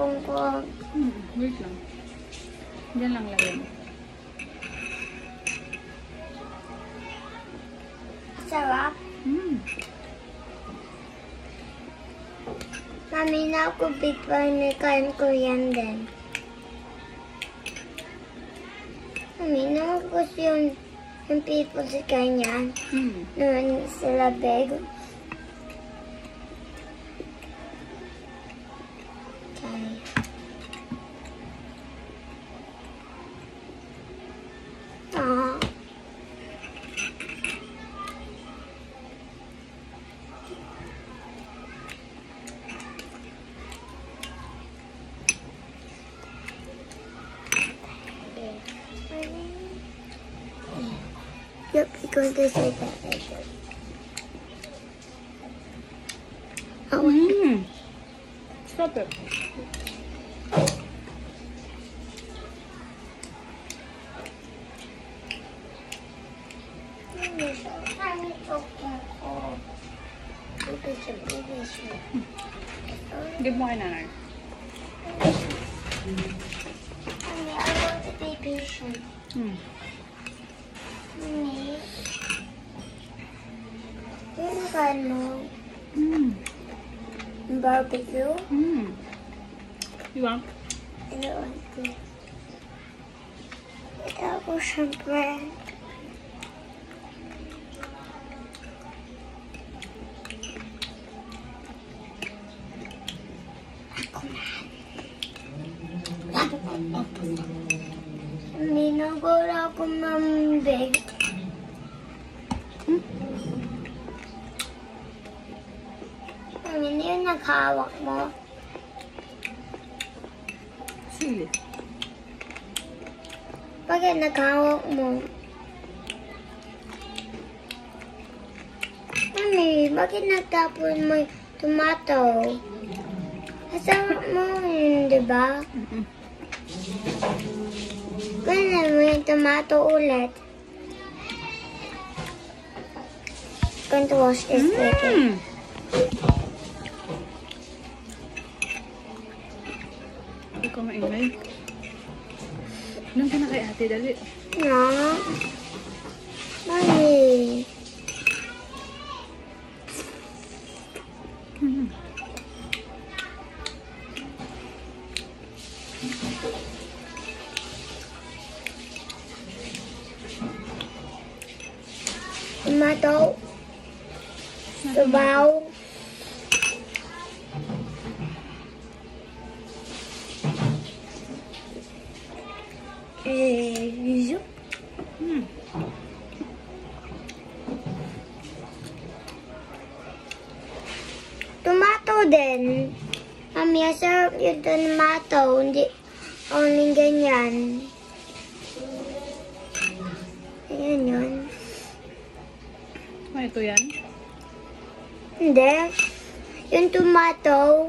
cellphone ko. Wait lang. Diyan lang lagay mo. Sarap. Mami, nakubig pa nikain ko yan din. Mami, nagugusto yung people sa kanya. Naman sila big. Okay. Aww. Yep, because they say that like that. Oh, Stop it. Give mo kay nanay. Mommy, I want to be patient. Mommy, yung ano, barbecue? You want? I don't want to. Ito ako syempre. Hindi na gula ako mambig. Hindi yung naghawak mo. Sili. Bakit naghawak mo? Mami, bakit nagtapon mo yung tomato? Kasama mo yun, di ba? Ganyan mo yung tomato ulit. Going to wash this later. Hindi ko maingay. Inom ka na kay ate, dali. No. Mami. Tomato. Sabaw. Zup. Tomato din. Mami, sarap yung tomato. Hindi only ganyan. Ayan yun. Ano ito yan? Hindi. Yung tomato.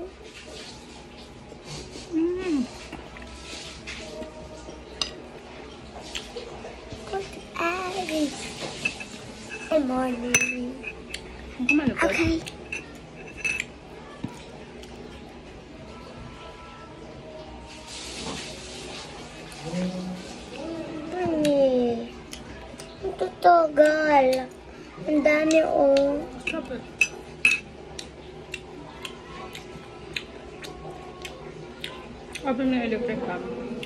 Good morning. Ang kumalupot. Okay. Mami. Ang tutugal. Ang dami oh. Stop it. Open mo yung electric fan.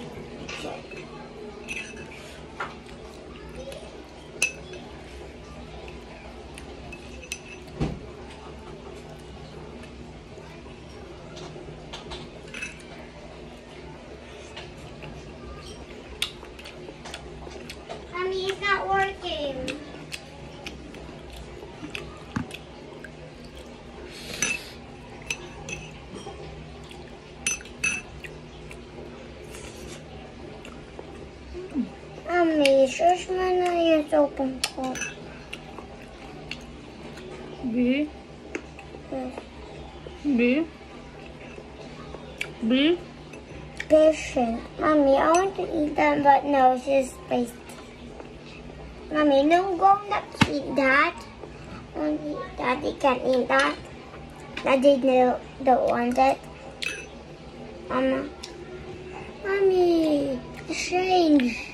Mommy, it's not working. Mommy, search mo na yung soapon ko. B? B? B? Patient. Mommy, I want to eat that, but no, it's just spicy. Mommy, no, go not eat that. Daddy can't eat that. Daddy don't want it. Mama. Mommy, it's strange.